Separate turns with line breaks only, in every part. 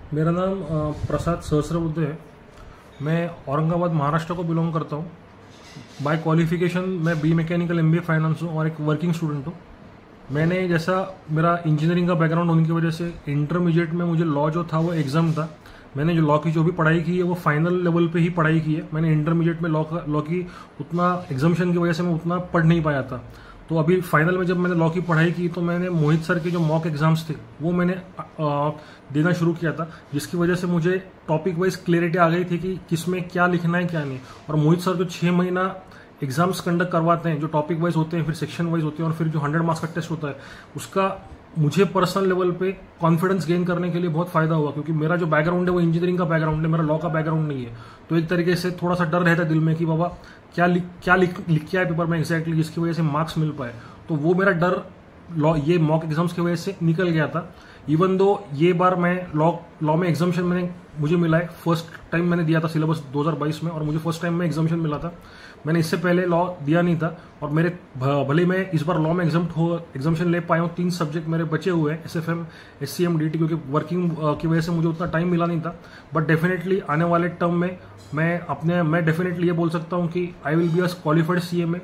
मेरा नाम प्रसाद सहस्रबुद्धे है। मैं औरंगाबाद महाराष्ट्र को बिलोंग करता हूँ। बाय क्वालिफिकेशन मैं बी मैकेनिकल MBA फाइनेंस हूँ और एक वर्किंग स्टूडेंट हूँ। मैंने जैसा मेरा इंजीनियरिंग का बैकग्राउंड होने की वजह से इंटरमीडिएट में मुझे लॉ जो था वो एग्जाम था। मैंने जो लॉ की जो भी पढ़ाई की है वो फाइनल लेवल पे ही पढ़ाई की है। मैंने इंटरमीडिएट में लॉ की उतना एग्जामिशन की वजह से मैं उतना पढ़ नहीं पाया था। तो अभी फाइनल में जब मैंने लॉ की पढ़ाई की तो मैंने मोहित सर के जो मॉक एग्जाम्स थे वो मैंने देना शुरू किया था, जिसकी वजह से मुझे टॉपिक वाइज क्लियरिटी आ गई थी कि किसमें क्या लिखना है क्या नहीं। और मोहित सर जो 6 महीना एग्जाम्स कंडक्ट करवाते हैं, जो टॉपिक वाइज होते हैं, फिर सेक्शन वाइज होते हैं और फिर जो 100 मार्क्स का टेस्ट होता है, उसका मुझे पर्सनल लेवल पे कॉन्फिडेंस गेन करने के लिए बहुत फायदा हुआ। क्योंकि मेरा जो बैकग्राउंड है वो इंजीनियरिंग का बैकग्राउंड है, मेरा लॉ का बैकग्राउंड नहीं है। तो एक तरीके से थोड़ा सा डर रहता है दिल में कि बाबा क्या लिख के आए पेपर में एग्जैक्टली, जिसकी वजह से मार्क्स मिल पाए। तो वो मेरा डर ये मॉक एग्जाम्स की वजह से निकल गया था। इवन दो ये बार मैं लॉ में एग्जामिशन मुझे मिला है। फर्स्ट टाइम मैंने दिया था सिलेबस 2022 में और मुझे फर्स्ट टाइम में एग्जामिशन मिला था। मैंने इससे पहले लॉ दिया नहीं था और मेरे भले मैं इस बार लॉ में एग्जामिशन ले पाया हूँ। 3 सब्जेक्ट मेरे बचे हुए हैं, SFM, SCM, DT, क्योंकि वर्किंग की वजह से मुझे उतना टाइम मिला नहीं था। बट डेफिनेटली आने वाले टर्म में मैं डेफिनेटली ये बोल सकता हूँ कि I will be a qualified CMA।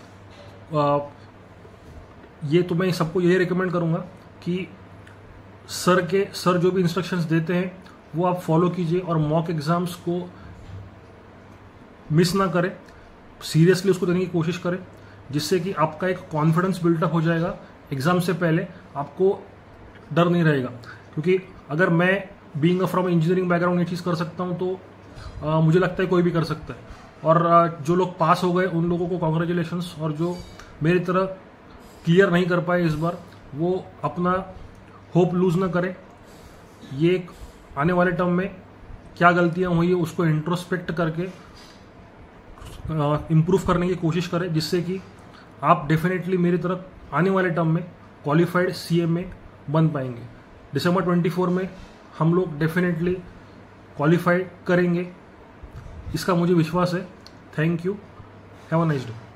ये तो मैं सबको यही रिकमेंड करूंगा कि सर जो भी इंस्ट्रक्शंस देते हैं वो आप फॉलो कीजिए और मॉक एग्जाम्स को मिस ना करें, सीरियसली उसको देने की कोशिश करें, जिससे कि आपका एक कॉन्फिडेंस बिल्टअप हो जाएगा। एग्जाम से पहले आपको डर नहीं रहेगा। क्योंकि अगर मैं बीइंग फ्रॉम इंजीनियरिंग बैकग्राउंड ये चीज़ कर सकता हूँ तो मुझे लगता है कोई भी कर सकता है। और जो लोग पास हो गए उन लोगों को कॉन्ग्रेचुलेशंस, और जो मेरी तरह क्लियर नहीं कर पाए इस बार वो अपना होप लूज ना करें। ये आने वाले टर्म में क्या गलतियां हुई है उसको इंट्रोस्पेक्ट करके इम्प्रूव करने की कोशिश करें, जिससे कि आप डेफिनेटली मेरी तरफ आने वाले टर्म में क्वालिफाइड CMA बन पाएंगे। दिसंबर 24 में हम लोग डेफिनेटली क्वालिफाई करेंगे, इसका मुझे विश्वास है। Thank you, have a nice day.